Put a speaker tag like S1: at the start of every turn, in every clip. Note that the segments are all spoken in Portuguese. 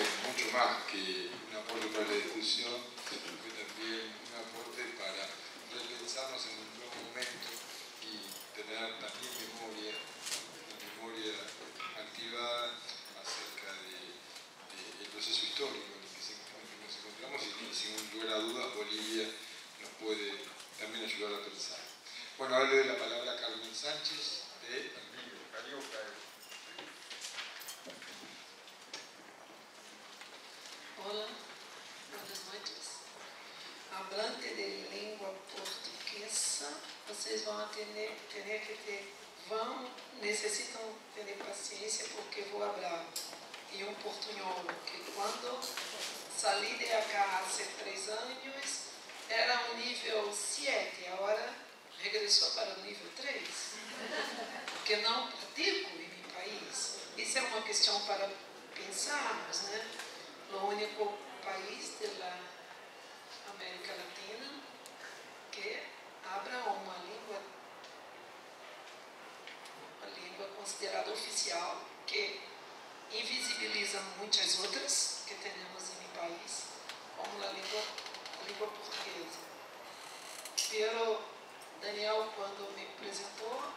S1: mucho más que un aporte para la discusión, fue también un aporte para repensarnos en un nuevo momento y tener también memoria, una memoria activada acerca del proceso histórico en el que nos encontramos y que sin lugar a dudas Bolivia nos puede también ayudar a pensar. Bueno, ahora le doy la palabra a Carmen Sánchez de Amigo Carioca.
S2: Olá, boas noites. Hablante de língua portuguesa, vocês necessitam ter paciência porque vou falar em um portunhol que quando saí de acá há 3 anos era um nível 7, agora regressou para o nível 3, porque não pratico em meu país. Isso é uma questão para pensarmos, né? O único país da América Latina que abra uma língua considerada oficial, que invisibiliza muitas outras que temos em meu país, como a língua portuguesa. Pero Daniel, quando me apresentou,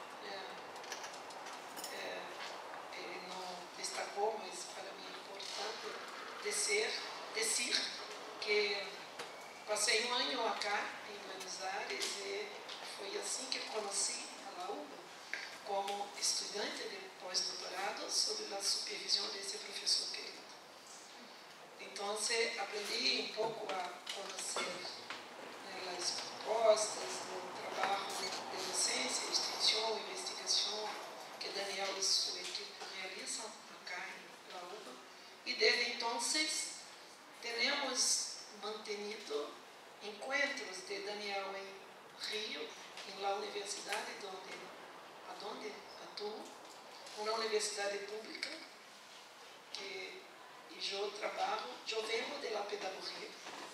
S2: ele não destacou, mas para mim é importante dizer que passei um ano acá em Buenos Aires e foi assim que conheci a la UBA como estudante de pós-doutorado sob a supervisão desse professor querido. Então, aprendi um pouco a conhecer as propostas do trabalho de docência, extensão, investigação que Daniel e sua equipe realizam acá em la UBA. E desde então, temos mantenido encontros de Daniel em Rio, em la universidade onde atuo, uma universidade pública, que eu trabalho, eu venho da pedagogia,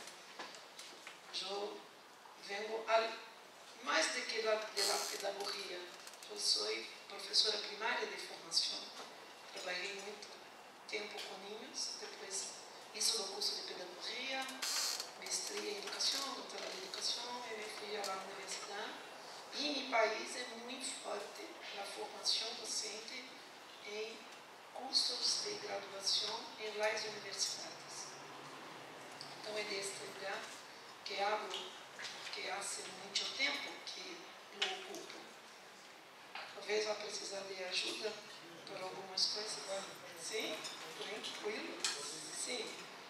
S2: eu venho mais do que da pedagogia, eu sou professora primária de formação, trabalhei muito tempo com ninhos, depois hice o curso de pedagogia, mestria em educação, doutorado em educação, e me fui à universidade. E em meu país é muito forte a formação docente em cursos de graduação em las universidades. Então é deste lugar que hablo, que há muito tempo que lo ocupo. Talvez vá precisar de ajuda para algumas coisas. Sim? Tranquilo? Sim.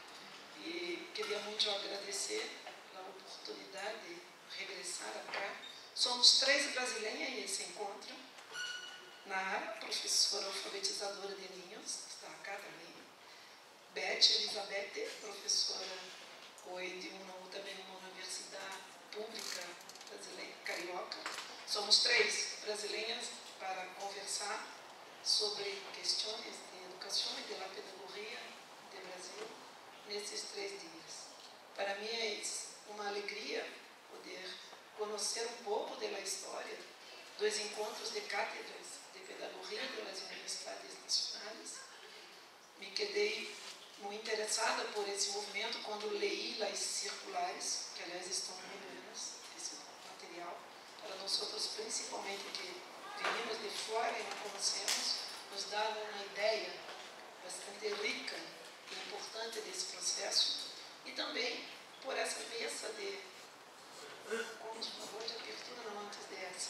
S2: E queria muito agradecer a oportunidade de regressar acá. Somos 3 brasileiras nesse encontro. Nara, professora alfabetizadora de ninhos, está acá também. Beth Elizabeth, professora também uma universidade pública brasileira, carioca. Somos 3 brasileiras para conversar sobre questões de educação e de pedagogia do Brasil nesses 3 dias. Para mim é uma alegria poder conhecer um pouco da história dos encontros de cátedras de pedagogia das universidades nacionais. Me quedei muito interessada por esse movimento quando leí as circulares, que aliás estão muito buenas, esse material, para nós outros, principalmente que venimos de fora e não conhecemos, nos dá uma ideia bastante rica e importante desse processo, e também por essa mesa de, como por favor, de abertura, não antes dessa,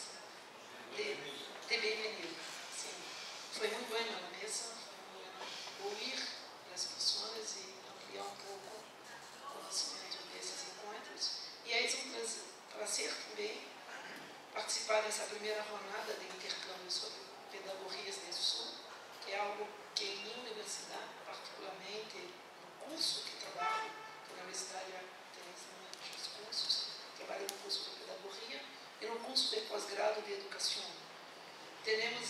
S2: de bem-vindo. Sim, foi muito boa a mesa, foi muito bom ouvir as pessoas e ampliar um pouco o conhecimento desses encontros. E é um prazer também participar dessa primeira jornada de intercâmbio sobre pedagogias do Sul, que é algo que em minha universidade, particularmente no curso que trabalho, que na universidade tem muitos cursos, trabalho no curso de pedagogia e no curso de pós-grado de educação. Temos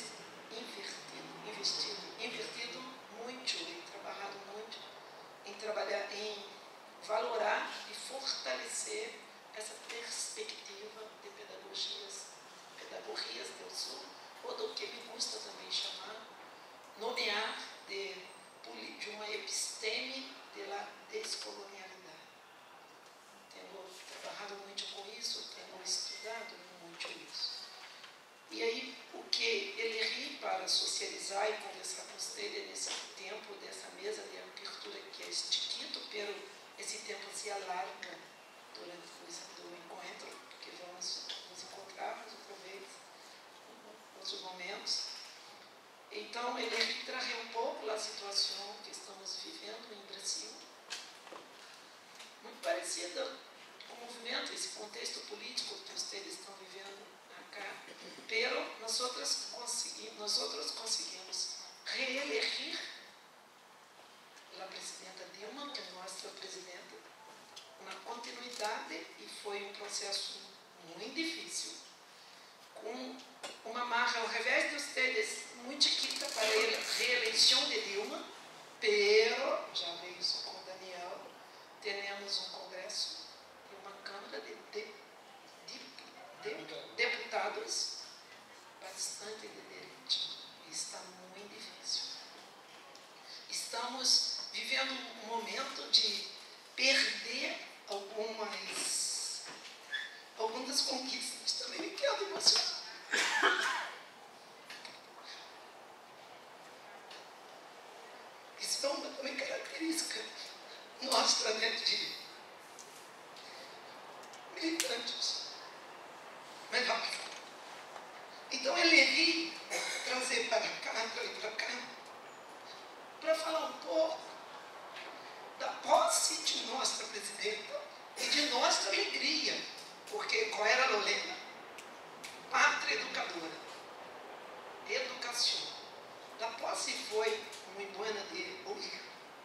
S2: invertido muito e trabalhado muito em trabalhar, em valorar e fortalecer essa perspectiva de pedagogias do Sul, ou do que me gusta também chamar, nomear de uma episteme pesquisar e conversar com vocês nesse tempo dessa mesa de abertura que é chiquito, pero esse tempo se alarga durante o encontro, porque vamos nos encontrar, nos aproveitar outros momentos. Então, ele retrae um pouco a situação que estamos vivendo em Brasil, muito parecida com o movimento, esse contexto político que vocês estão vivendo acá, pero nós conseguimos reeleger a presidenta Dilma, que é nossa presidenta, uma continuidade, e foi um processo muito difícil, com uma marca ao revés de vocês muito chiquita para a reeleição de Dilma, pero, já veio isso com Daniel, temos um congresso e uma Câmara de deputados bastante de direita. Está muito difícil. Estamos vivendo um momento de perder algumas conquistas. Também me quero emocionar. Isso é uma também característica nossa, né, de militantes. Melhor. Então, eu resolvi trazer para cá, para falar um pouco da posse de nossa presidenta e de nossa alegria, porque qual era a Lorena? Pátria educadora, educação. A posse foi muito boa de ouvir.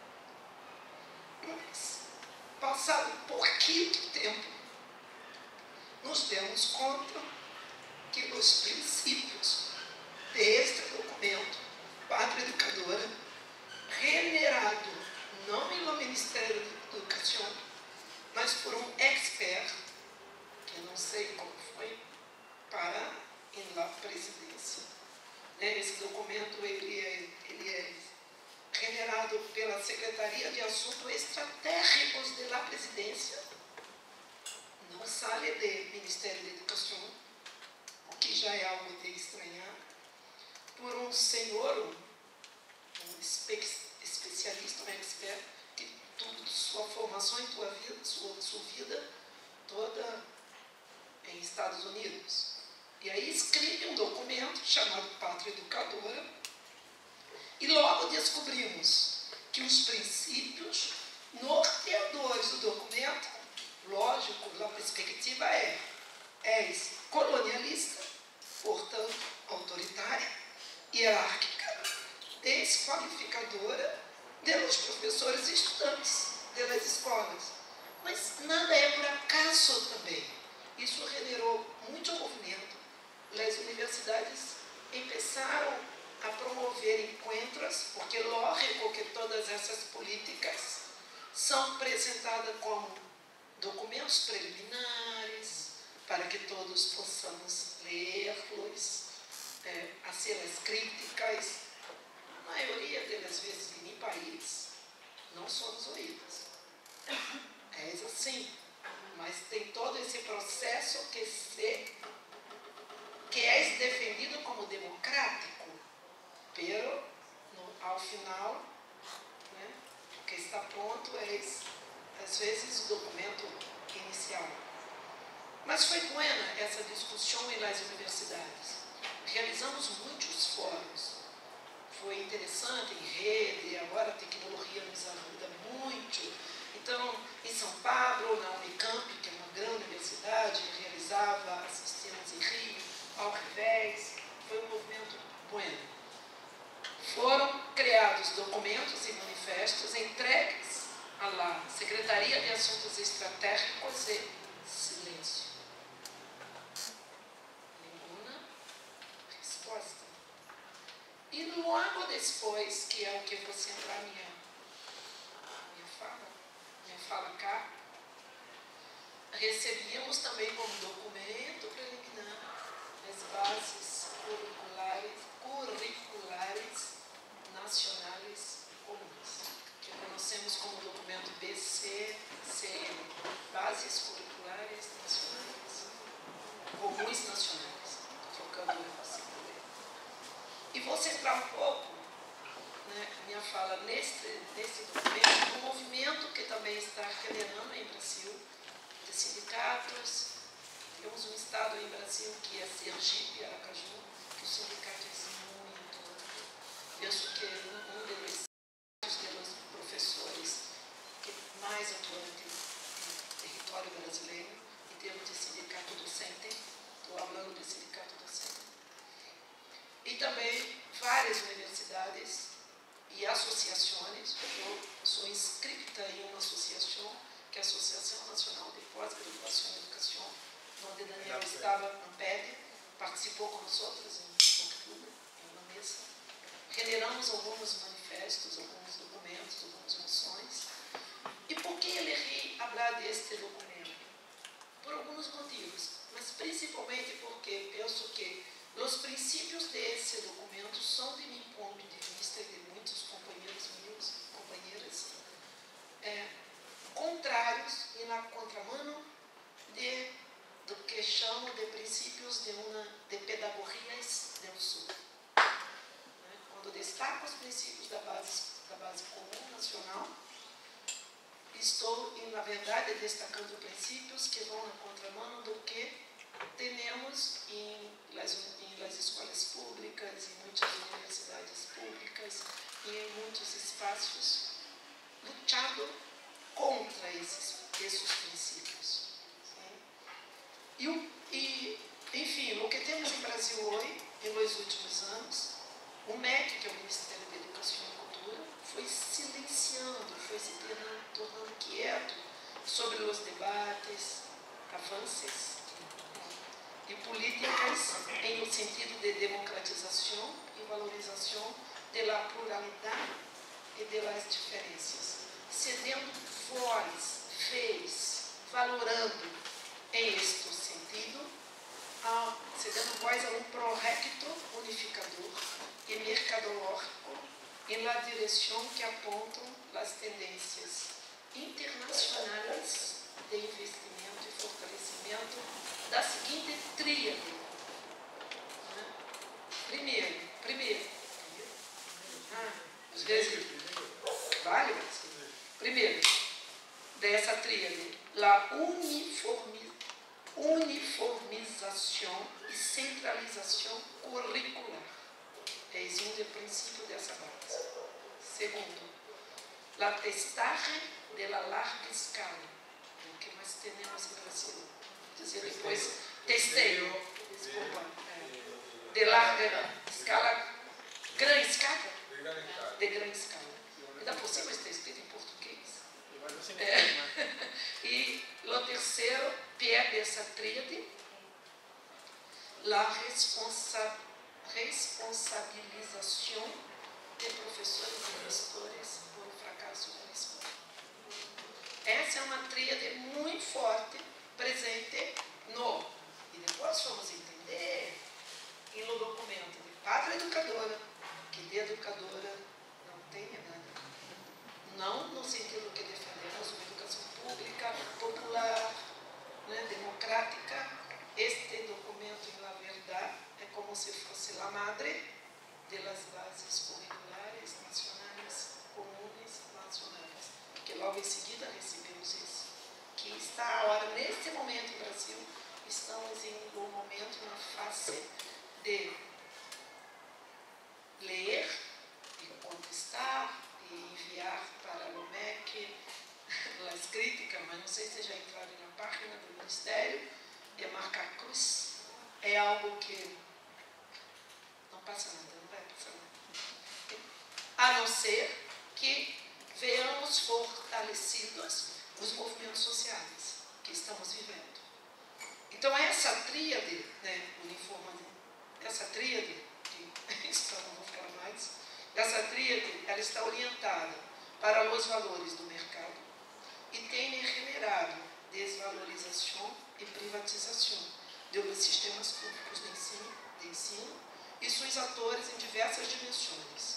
S2: Mas, passado pouquinho tempo, nos demos conta que os princípios deste documento, Pátria Educadora, generado não pelo Ministério da Educação, mas por um expert, que não sei como foi, para a presidência. Esse documento ele é generado pela Secretaria de Assuntos Estratégicos da Presidência, não sai do Ministério da Educação, o que já é algo de estranhar, por um senhor, um especialista, um expert, que tudo, sua formação e sua vida toda em Estados Unidos. E aí escreve um documento chamado Pátria Educadora, e logo descobrimos que os princípios norteadores do documento, lógico, a perspectiva é colonialista, portanto, autoritária, hierárquica, desqualificadora dos professores e estudantes das escolas. Mas nada é por acaso também. Isso generou muito movimento. As universidades começaram a promover encontros, porque lógico que todas essas políticas são apresentadas como documentos preliminares, para que todos possamos ler-los, fazer as críticas. A maioria das vezes em país não somos ouvidos. É assim, mas tem todo esse processo que é defendido como democrático, pero ao final, né, o que está pronto é, às vezes, o documento inicial. Mas foi boa essa discussão nas universidades. Realizamos muitos fóruns. Foi interessante, em rede, agora a tecnologia nos ajuda muito. Então, em São Paulo, na Unicamp, que é uma grande universidade, realizava, assistimos em Rio, ao revés, foi um movimento bueno. Foram criados documentos e manifestos entregues à Secretaria de Assuntos Estratégicos e silêncio. Nenhuma resposta. E logo depois, que é o que você entrar minha fala cá, recebíamos também como documento preliminar as bases curriculares nacionais comuns, que conhecemos como documento BCCN, Bases Curriculares Nacionais, Comuns Nacionais, focando em você. E vou centrar um pouco, né, minha fala nesse documento, um movimento que também está generando em Brasil, de sindicatos. Temos um estado em Brasil que é Sergipe, Aracaju, que o sindicato é muito. Penso que dos professores que mais atuam no território brasileiro, em termos de sindicato docente, estou falando de sindicato docente. E também várias universidades e associações. Eu sou inscrita em uma associação, que é a Associação Nacional de Pós-Graduação em Educação, onde Daniel estava, AMPED, participou com nós outros em outubro, em uma mesa. Generamos alguns manifestos, alguns documentos, algumas moções. E por que elegí falar deste documento? Por alguns motivos, mas principalmente porque penso que os princípios desse documento são, de meu ponto de vista e de muitos companheiros meus, companheiras, contrários e na contramão do que chamo de princípios de pedagogias do Sul. Quando destaco os princípios da base comum nacional, estou, na verdade, destacando princípios que vão na contramão do que temos em las escolas públicas, em muitas universidades públicas e em muitos espaços, lutando contra esses princípios. E, enfim, o que temos em Brasil hoje, nos últimos anos, o MEC, que é o Ministério da Educação e Cultura, foi silenciando, foi se tornando quieto sobre os debates, avanços e políticas em o sentido de democratização e valorização da pluralidade e das diferenças, cedendo voz, valorando em este sentido, cedendo voz a um projeto unificador e mercadológico em la direção que apontam as tendências internacionais de investimento e fortalecimento da seguinte tríade. Às vezes, vale, primeiro, dessa tríade, a uniformização e centralização curricular. É o princípio dessa base. Segundo, a testagem de larga escala, o que nós temos no Brasil. Dizer depois, testeio, desculpa, de larga escala, grande escala? De grande escala. Ainda por cima está escrito em português. E o terceiro, pé dessa tríade, a responsabilização de professores e gestores por fracasso da escola. Essa é uma tríade muito forte, presente e depois vamos entender, no documento de Pátria Educadora, que de educadora não tem nada. Não no sentido que defendemos uma educação pública, popular, democrática. Este documento, na verdade, é como se fosse a madre das bases curriculares nacionais, comuns nacionais, que logo em seguida recebemos isso, que está agora, neste momento, no Brasil, estamos em um momento, na fase de ler e contestar e enviar para o MEC as críticas, mas não sei se já entraram na página do Ministério, de marcar cruz. É algo que não passa nada, não vai passar nada. A não ser que venhamos fortalecidos os movimentos sociais que estamos vivendo. Então, essa tríade, essa tríade, que não vou falar mais, essa tríade, ela está orientada para os valores do mercado e tem generado desvalorização e privatização dos sistemas públicos de ensino e seus atores em diversas dimensões.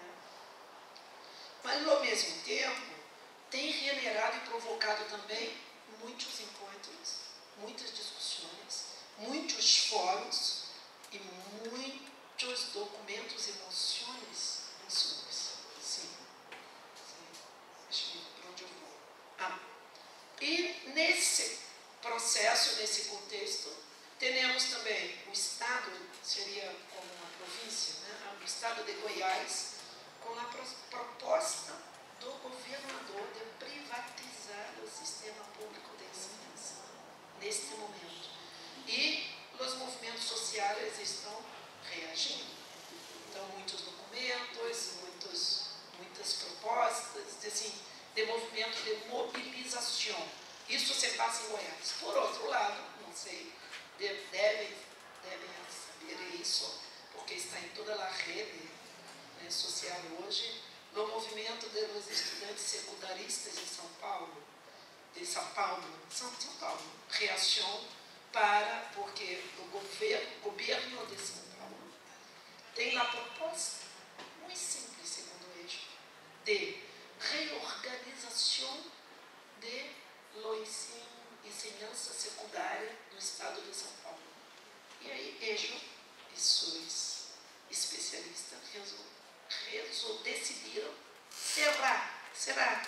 S2: Mas, ao mesmo tempo, tem generado e provocado também muitos encontros, muitas discussões, muitos fóruns e muitos muitos documentos e moções em SUS. Sim. Deixa eu ver para onde eu vou. E nesse processo, nesse contexto, temos também o Estado, seria como uma província, né? O Estado de Goiás, com a proposta do governador de privatizar o sistema público de ensinança, neste momento. E os movimentos sociais estão reagindo. Então, muitos documentos, muitas propostas, assim, de movimento de mobilização. Isso se passa em Goiás. Por outro lado, não sei, devem saber isso, porque está em toda a rede, né, social hoje, no movimento dos estudantes secundaristas em São Paulo, São Paulo, reação porque o governo de São Paulo tem a proposta, muito simples, segundo o eixo, de reorganização de ensinança secundária no estado de São Paulo. E aí, eixo e seus especialistas decidiram será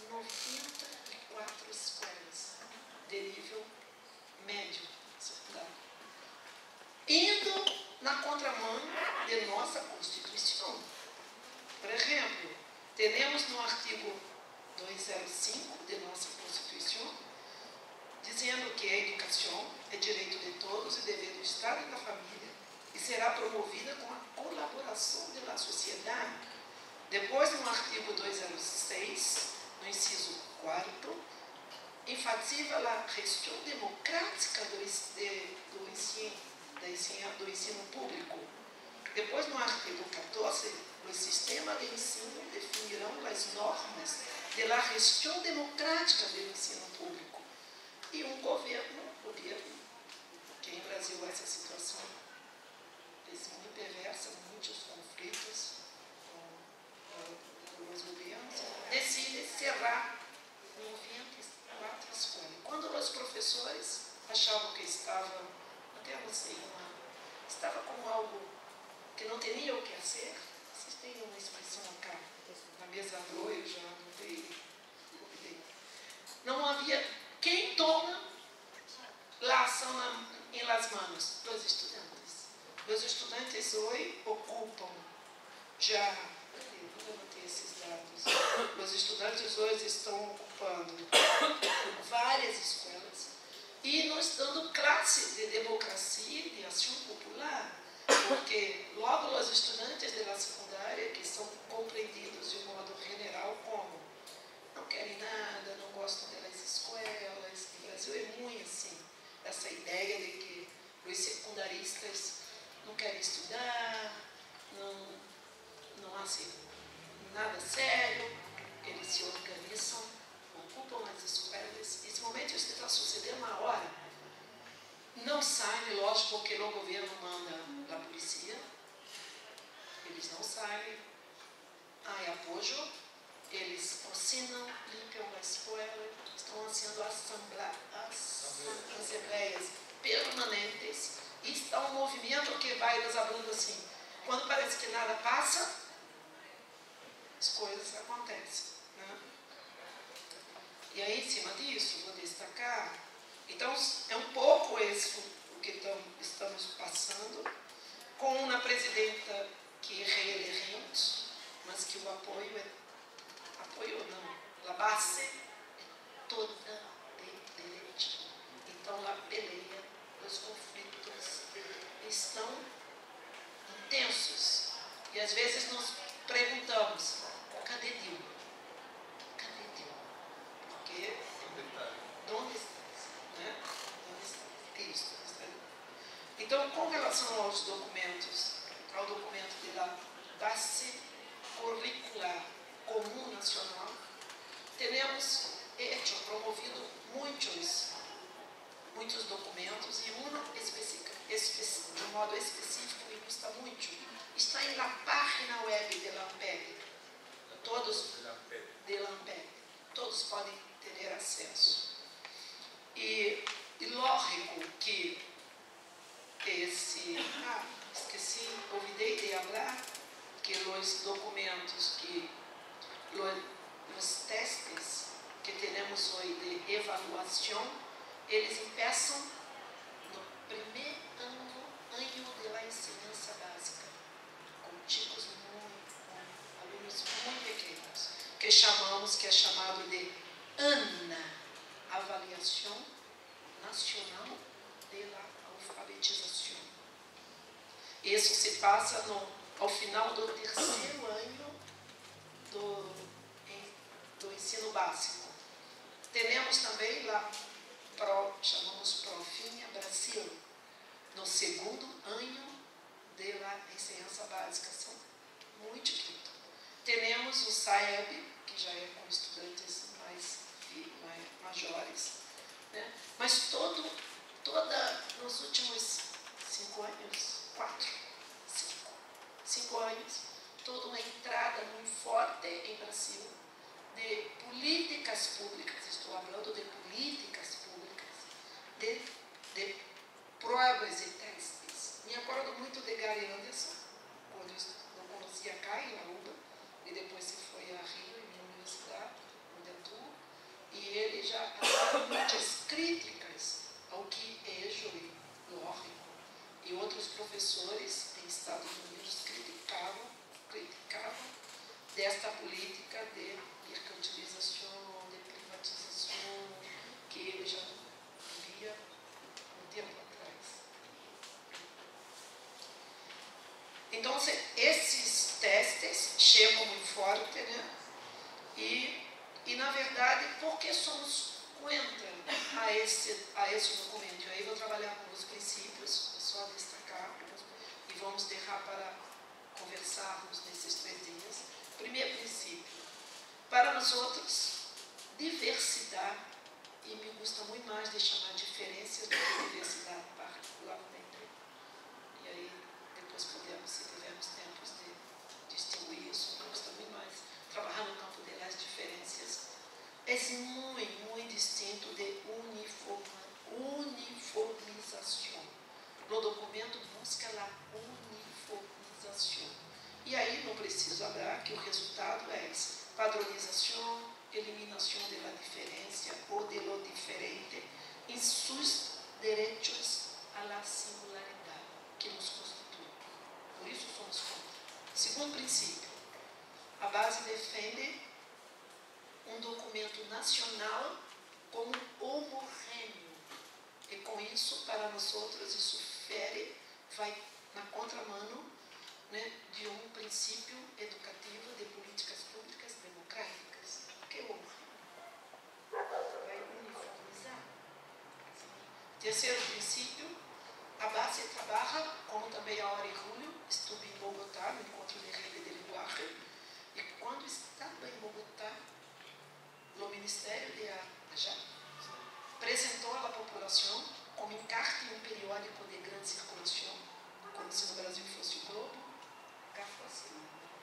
S2: 94 escolas de nível médio secundário, indo na contramão de nossa Constituição. Por exemplo, temos no artigo 205 de nossa Constituição, dizendo que a educação é direito de todos e dever do Estado e da família, e será promovida com a colaboração da sociedade. Depois, no artigo 206, no inciso 4º, enfatiza a gestão democrática do ensino público. Depois, no artigo 14, o sistema de ensino definirão as normas da gestão democrática do ensino público. E um governo, que em Brasil essa situação é muito perversa, muitos conflitos com os governos, decide cerrar 94 escolas. Quando os professores achavam que estavam, até você, estava com algo que não teria o que fazer, vocês têm uma expressão acá, na mesa do eu já notei, não havia quem toma a ação em las manos dos estudantes. Os estudantes hoje ocupam já, eu anotei esses dados, os estudantes hoje estão ocupando várias escolas e nos dando classe de democracia e de ação popular, porque logo os estudantes da secundária, que são compreendidos de um modo general como não querem nada, não gostam das escolas, no Brasil é muito assim, essa ideia de que os secundaristas não querem estudar, não acham nada sério, eles se organizam, ocupam as escolas. Nesse momento isso está sucedendo na hora. Não saem, lógico, porque o governo manda a polícia, eles não saem, há apoio, eles assinam, limpam a escola, estão fazendo assembleias permanentes, e está um movimento que vai nos abrindo assim. Quando parece que nada passa, as coisas acontecem, né? E aí, em cima disso, vou destacar, então, é um pouco isso o que estamos passando, com uma presidenta que reelegemos, mas que o apoio não, a base é toda de direita. Então, a peleia, os conflitos estão intensos. E às vezes nos perguntamos, cadê Deus? Cadê Deus? Porque, onde está? Né? Onde está? Cristo está ali. Então, com relação aos documentos, ao documento da base curricular comum nacional, temos promovido muitos documentos e de um modo específico e custa muito. Está na página web de Lampeg. Todos podem ter acesso. E lógico que esse... esqueci, olvidei de falar que os documentos, os testes que temos hoje de avaliação, eles começam no primeiro ano da ensinança básica, com chicos com alunos muito pequenos, que é chamado de ANA, Avaliação Nacional da Alfabetização. Isso se passa ao final do terceiro ano do ensino básico. Temos também lá, chamamos Profinha Brasil, no segundo ano da ensinança básica, são muito chiquitos. Temos o SAEB, que já é com estudantes mais maiores, né? Mas nos últimos 5 anos, 5 anos, toda uma entrada muito forte em Brasil de políticas públicas, estou falando de políticas públicas, de provas e testes. Me acordo muito de Gary Anderson, quando eu conhecia cá em Aruba, e depois se foi a Rio, em minha universidade, onde atuo, e ele já dava muitas críticas ao que Ejo e Lórico e outros professores em Estados Unidos criticavam desta política de mercantilização, de privatização, que ele já via um tempo atrás. Então, esses testes chegam muito forte, né? E na verdade, por que somos contra a esse documento? E aí vou trabalhar com os princípios, só destacar, e vamos deixar para conversarmos nesses 3 dias. Primeiro princípio, para nós outros, diversidade, e me gusta muito mais de chamar diferenças do que diversidade particularmente. E aí, depois podemos, se tivermos tempos de distinguir isso, me gusta muito mais trabalhar no campo das diferenças. É muito, muito distinto de uniformização. O documento busca a uniformização. E aí não preciso falar que o resultado é padronização, eliminação da diferença ou de lo diferente em seus direitos à singularidade que nos constitui. Por isso somos contra. Segundo princípio, a base defende um documento nacional como homogêneo. E com isso, para nós outros, isso vai na contramão, né, de um princípio educativo de políticas públicas democráticas, que é homogêneo. Vai uniformizar. Terceiro princípio, a base trabalha, como também a hora em julho, estive em Bogotá, no encontro de rede de linguagem, e quando estava em Bogotá, o Ministério de AJA apresentou à população como encarte um periódico de grande circulação, como se no Brasil fosse o Globo, cá fosse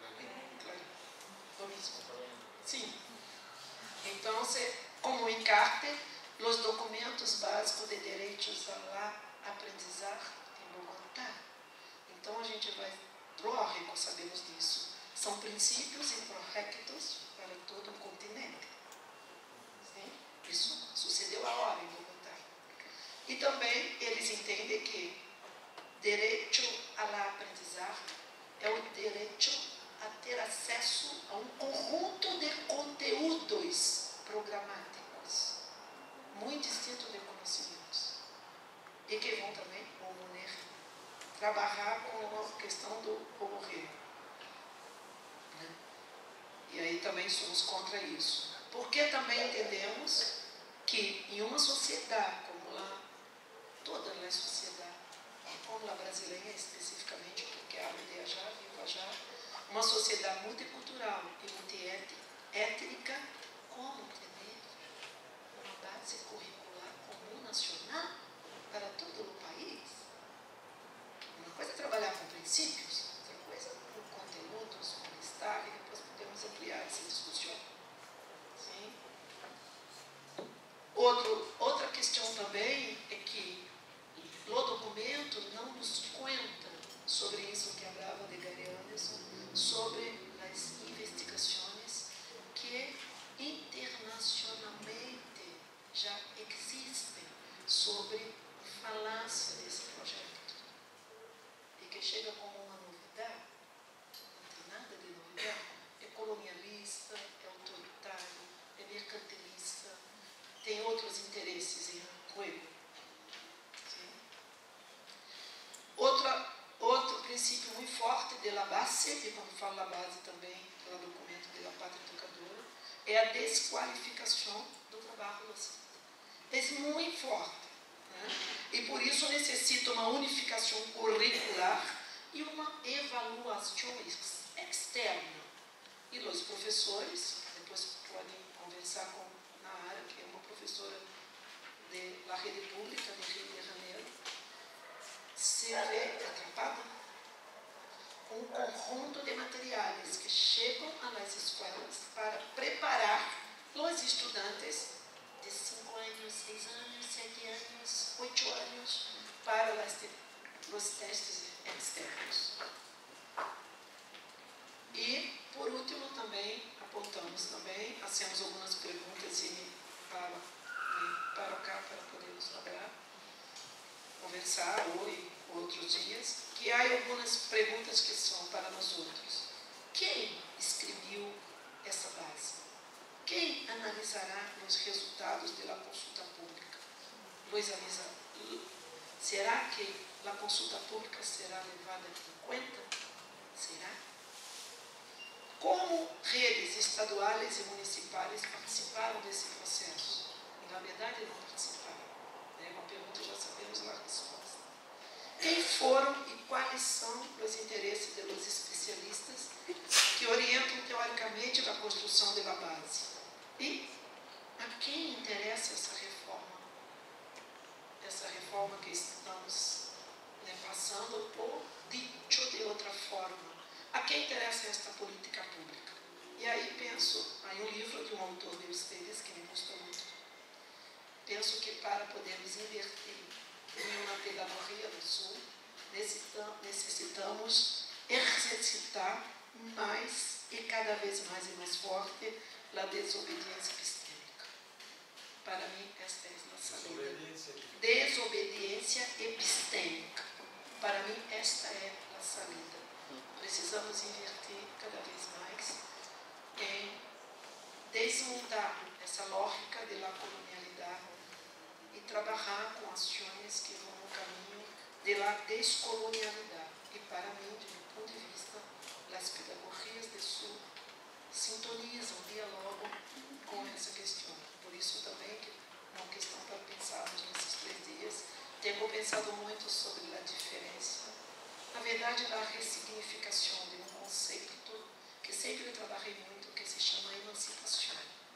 S2: o mesmo. Sim. Então, como encarte, os documentos básicos de direitos à aprendizagem em Bogotá. Então, a gente vai, lógico, sabemos disso. São princípios e projetos para todo o continente. Sim? Isso sucedeu agora em Bogotá. E também eles entendem que direito à aprendizagem é o direito a ter acesso a um conjunto de conteúdos programáticos, muito distinto de conhecimentos, e que vão também trabalhar com a questão do homogêneo. Né? E aí também somos contra isso. Porque também entendemos que em uma sociedade como lá, toda a sociedade, como a brasileira especificamente, porque a aldeia já, viva já, uma sociedade multicultural e multiétnica, como ter uma base curricular comum nacional para todo o país? Uma coisa é trabalhar com princípios, outra coisa com conteúdos, com estar, e depois podemos ampliar essa discussão. Sim? Outra questão também é que o documento não nos conta sobre forte da base, e quando falo da base também, pelo documento da Pátria Educadora, é a desqualificação do trabalho docente. É muito forte. E por isso necessita uma unificação curricular e uma avaliação externa. E os professores, depois podem conversar com Nara, que é uma professora da rede pública de Rio de Janeiro, se vê atrapada com um conjunto de materiais que chegam às escolas para preparar os estudantes de 5 anos, 6 anos, 7 anos, 8 anos para os testes externos. E, por último, também apontamos também, hacemos algumas perguntas e me paro cá para podermos falar, conversar hoje ou outros dias, que há algumas perguntas que são para nós outros. Quem escreveu essa base? Quem analisará os resultados da consulta pública? Será que a consulta pública será levada em conta? Será? Como redes estaduais e municipais participaram desse processo? E, na verdade, não participaram. É uma pergunta, já sabemos a resposta. Quem foram e quais são os interesses dos especialistas que orientam teoricamente a construção da base? E a quem interessa essa reforma? Essa reforma que estamos passando, ou dito de outra forma, a quem interessa esta política pública? E aí penso, aí um livro de um autor de ustedes que me gostou muito. Penso que para podermos inverter em uma pedagogia do Sul, necessitamos exercitar mais e cada vez mais e mais forte a desobediência epistêmica. Para mim, esta é a saída. Desobediência epistêmica. Para mim, esta é a saída. Precisamos inverter cada vez mais em desmontar essa lógica da colonialidade e trabalhar com ações que vão no caminho da descolonialidade. E para mim, do meu ponto de vista, as pedagogias do Sul sintonizam, dialogam com essa questão. Por isso também, que é uma questão para pensarmos nesses 3 dias, tenho pensado muito sobre a diferença, na verdade, da ressignificação de um conceito que sempre trabalhei muito, que se chama emancipação.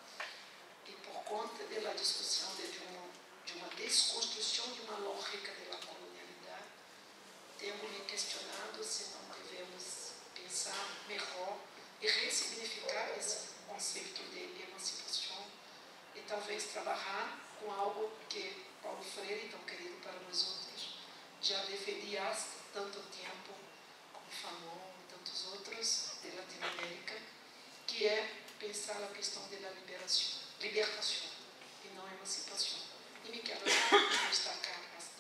S2: E por conta da discussão de uma desconstrução de uma lógica da colonialidade, tenho me questionado se não devemos pensar melhor e ressignificar esse conceito de emancipação e talvez trabalhar com algo que Paulo Freire, tão querido para nós outros, já defendia há tanto tempo, como Fanon e tantos outros de Latinoamérica, que é pensar a questão da libertação e não emancipação. E me quero destacar